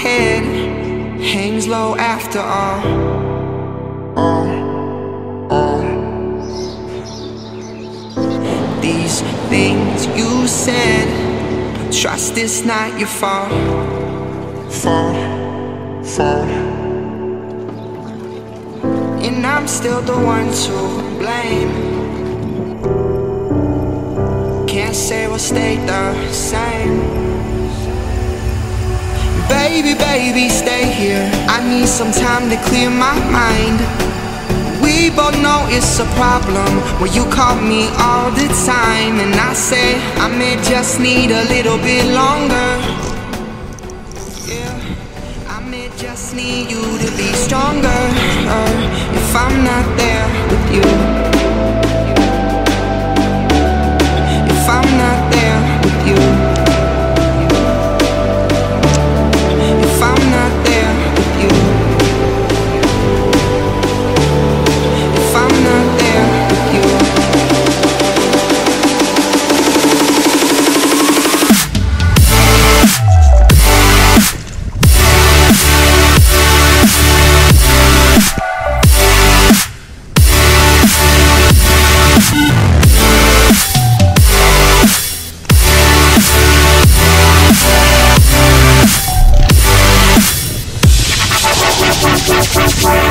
head hangs low after all. These things you said, trust it's not your fault. And I'm still the one to blame. Can't say we'll stay the same. Baby, baby, stay here. I need some time to clear my mind. We both know it's a problem when you call me all the time, and I say I may just need a little bit longer. Yeah, I may just need you to be stronger if I'm not there with you. If I'm not there with you. If I'm not there with you. If I'm not there with you. We'll be right back.